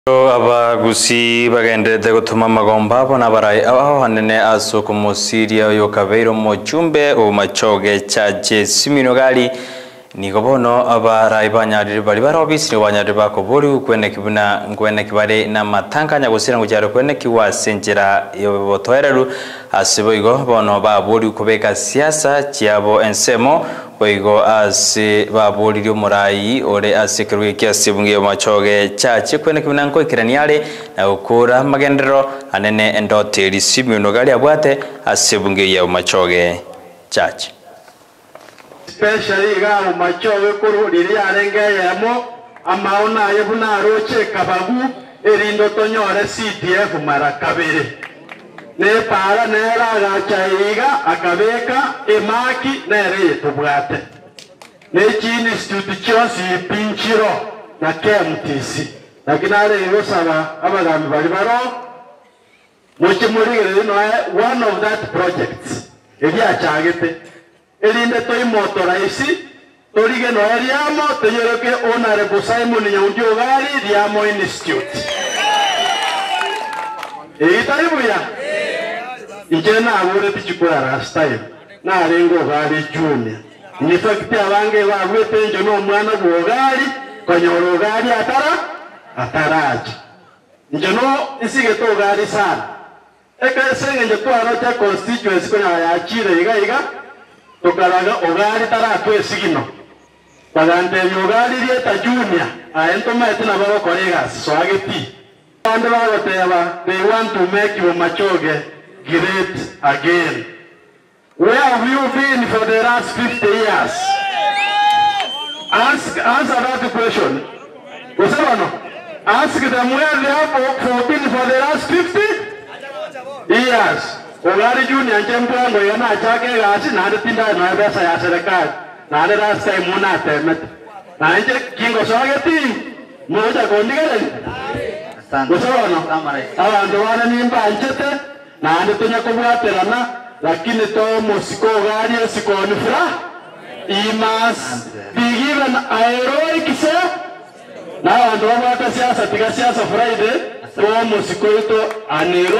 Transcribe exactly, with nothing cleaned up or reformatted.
Abagusi bagendete gutuma magomba bona barai aho hanene asoko musiria yo kabeiro mojumbe Bomachoge Chache Ogari niko bono abarai banyarire bari barobisire banyarire bakobori kwene kibuna ngwene kibare na matanganya gusira ngujaro kwene kiwasenjera yo botoereru asibo igo bono babori kubeka siasa chiabo ensemo oigo ase babori ryo murai ore asekerwe kiasibungiye Bomachoge Chache kwene kibuna ngo ikiraniare na ukura magendero anene endoteri Ogari abwate asibungiye Bomachoge Chache especially ga Bomachoge kuru riri arengeyemo amaona yebuna roche kabagu erindo tonyore C D F mara kabere ne para nera gachaiga akabeka emaki nere tubwate ne chini institution si pinchiro na K M T C lakini ale yosaba abagami bali baro muchimurigere no one of that projects ebya chagete elinde toy motoraisi torige no eriamo tenyoroke honorable Simon Nyaundi Ogari diamo institute eitaribuya ijena abure tichikura rastime na rengo Ogari junior ni fact abange babwe penjo no mwana wa Ogari konyoro Ogari atara ataraje njono isige to Ogari sana eka senge nje to arota constituency konya ya chire iga iga tokaraga Ogari taratu esigino bagante Ogari rieta junior aento mete na baro colleagues so ageti and whatever they want to make Bomachoge great again. Where have you been for the last fifty years? Ask answer that question. Ask them where they have been for the last fifty years. Ogari junior njembo yana chake gachi na tinda na pesa ya serikali na ile last time muna temet na nje kingo swageti moja kondigale usawana abantu wana nimba anjete na ande tonya kubwaterana lakini to musiko Ogari sikoni fra imas be given a heroic self na abantu wabata siasa tiga siasa Friday to musiko ito anero